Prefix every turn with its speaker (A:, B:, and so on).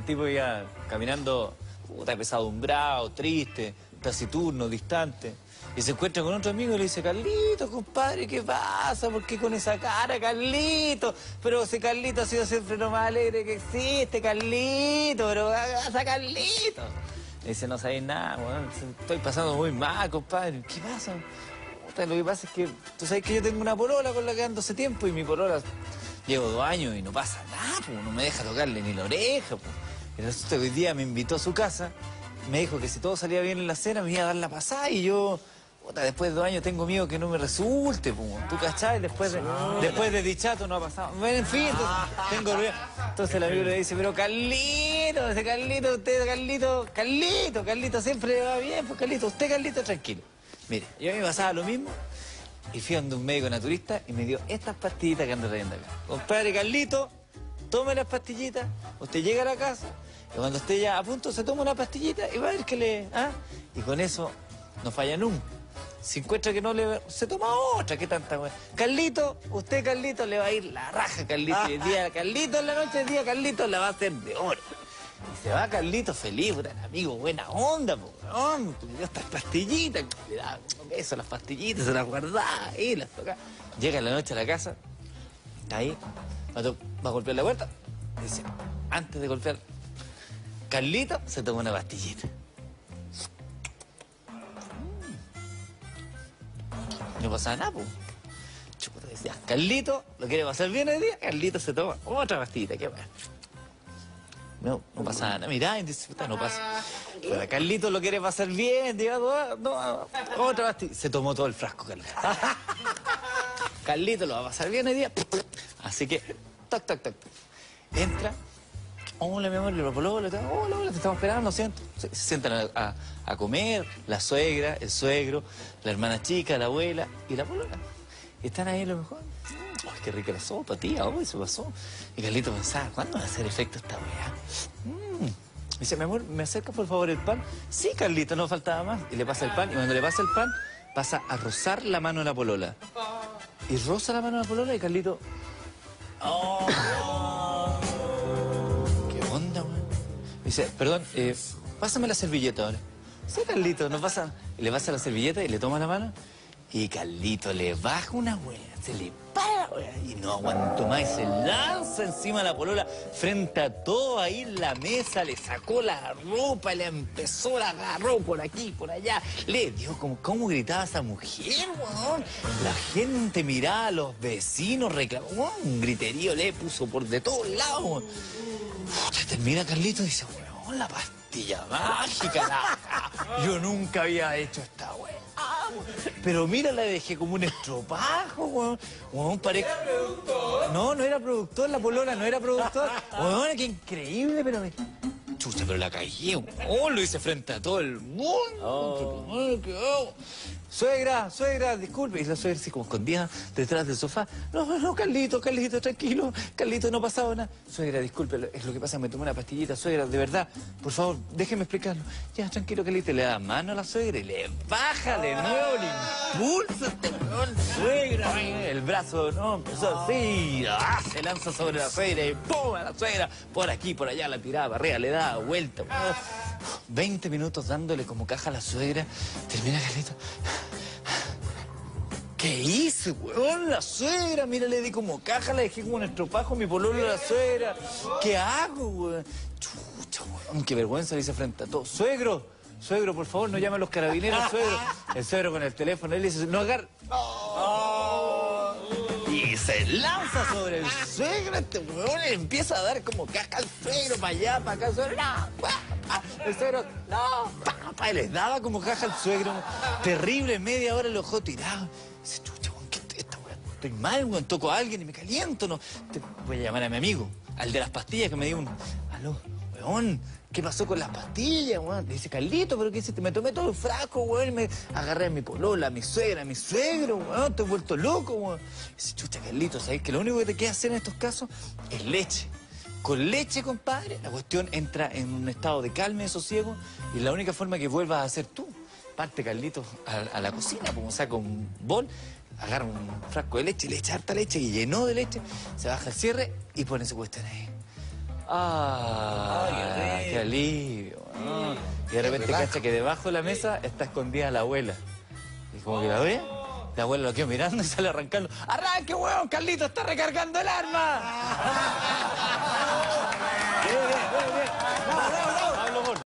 A: tipo iba caminando, puta, apesadumbrado, triste, taciturno, distante. Y se encuentra con otro amigo y le dice, Carlito, compadre, ¿qué pasa? ¿Por qué con esa cara, Carlito? Pero ese Carlito ha sido siempre lo más alegre que existe, Carlito, pero ¡haga Carlito! Le dice, no sabéis nada, weón, estoy pasando muy mal, compadre. ¿Qué pasa? Puta, lo que pasa es que tú sabes que yo tengo una polola con la que ando hace tiempo y mi polola llevo 2 años y no pasa nada, pues, no me deja tocarle ni la oreja, pues. Y resulta que hoy día me invitó a su casa, me dijo que si todo salía bien en la cena me iba a dar la pasada y yo... Puta, después de 2 años tengo miedo que no me resulte, pues. ¿Tú cachai? Después de dichato no ha pasado. Bueno, en fin, entonces el amigo le dice, pero Carlito, ese Carlito, usted, Carlito, siempre le va bien, pues Carlito, usted, Carlito, tranquilo. Mire, yo a mí me pasaba lo mismo y fui a donde un médico naturista y me dio estas pastillitas que ando trayendo acá. Compadre Carlito, tome las pastillitas, usted llega a la casa y cuando esté ya a punto se toma una pastillita y va a ver que le... ¿ah? Y con eso no falla nunca. Si encuentra que no le... se toma otra, ¿qué tanta weá? Carlito, usted, Carlito, le va a ir la raja, Carlito. Y el día Carlito en la noche, el día Carlito la va a hacer de oro. Y se va Carlito feliz, puta, amigo, buena onda, po, weón. Le dio estas pastillitas, le da un beso a las pastillitas, se las guardaba ahí, las tocaba. Llega en la noche a la casa, está ahí, va a golpear la puerta, y dice, antes de golpear, Carlito se toma una pastillita. No pasa nada, pues. Chuta, decía, Carlito, ¿lo quiere pasar bien hoy día? Carlito se toma otra pastillita, qué bueno. No pasa nada. Mirá, y dice, puta, no pasa. Pero Carlito lo quiere pasar bien, digamos, no, otra pastilla. Se tomó todo el frasco, Carlito. Carlito lo va a pasar bien hoy día. Así que, toc. Entra. Hola, mi amor, hola, te estamos esperando, siento. Se sientan a comer, la suegra, el suegro, la hermana chica, la abuela y la polola. Y están ahí a lo mejor. ¡Ay, qué rica la sopa, tía! ¡Uy, se pasó! Y Carlito pensaba, ¿cuándo va a hacer efecto esta weá? Dice, mi amor, ¿me acercas por favor el pan? Sí, Carlito, no faltaba más. Y le pasa el pan, y cuando le pasa el pan, pasa a rozar la mano de la polola. Y roza la mano de la polola y Carlito... ¡Oh! Dice, perdón, pásame la servilleta ahora. Sí, Carlito, nos pasa. Y le pasa la servilleta y le toma la mano. Y Carlito le baja una wea, se le para la wea. Y no aguantó más y se lanza encima de la polola frente a todo ahí en la mesa. Le sacó la ropa, le empezó, la agarró por aquí, por allá. Le dio como, ¿cómo gritaba esa mujer, weón? La gente miraba a los vecinos, reclamó, un griterío le puso por de todos lados, weón. Termina Carlito y dice, weón, la pastilla mágica, yo nunca había hecho esta weá. Pero mira, la dejé como un estropajo, weón. Weón, parece... No era productor, la polola no era productor. Weón, qué increíble, pero... Chucha, pero la caí, weón. Lo hice frente a todo el mundo. Suegra, disculpe. Y la suegra así como escondida detrás del sofá. No, Carlito, tranquilo. Carlito, no pasaba nada. Suegra, disculpe, es lo que pasa, me tomé una pastillita, suegra, de verdad. Por favor, déjeme explicarlo. Ya, tranquilo, Carlito. Le da mano a la suegra y le baja de nuevo, le impulsa este weón, suegra. El brazo, ¿no? Empezó así. Se lanza sobre la suegra y ¡pum! A la suegra. Por aquí, por allá, la tiraba para arriba, le daba vuelta. 20 minutos dándole como caja a la suegra. Termina Carlito. ¿Qué hice, weón? La suegra, mira, le di como caja, la dejé como un estropajo, mi pololo a la suegra. ¿Qué hago, weón? Chucha, weón, qué vergüenza, le dice frente a todos. Suegro, por favor, no llame a los carabineros, suegro. El suegro con el teléfono, él dice, no agarra. Y se lanza sobre el suegro, este weón, le empieza a dar como caja al suegro, para allá, para acá, suegro, no, el suegro, no, y les daba como caja al suegro, terrible, media hora lo dejó tirado. Dice, chucha, weón, ¿qué es esta weón? Estoy mal, weón, toco a alguien y me caliento, no. Voy a llamar a mi amigo, al de las pastillas, que me dio un... Aló, weón, ¿qué pasó con las pastillas, weón? Le dice, Carlito, ¿pero qué hiciste? Me tomé todo el frasco, weón, y me agarré a mi polola, a mi suegra, a mi suegro, weón, te he vuelto loco, weón. Dice, chucha, Carlito, ¿sabes que lo único que te queda hacer en estos casos es leche? Con leche, compadre, la cuestión entra en un estado de calma y sosiego y la única forma que vuelvas a ser tú. Parte Carlito a la cocina, como saca un bol, agarra un frasco de leche, le echa harta leche y llenó de leche, se baja el cierre y pone esa cuestión ahí. ¡Ay, Qué alivio, weón. Y de repente
B: relajo.
A: cacha que debajo de la mesa está escondida la abuela. Y como que la ve, la abuela lo quedó mirando y sale arrancando. ¡Arranque, weón! ¡Carlito está recargando el arma!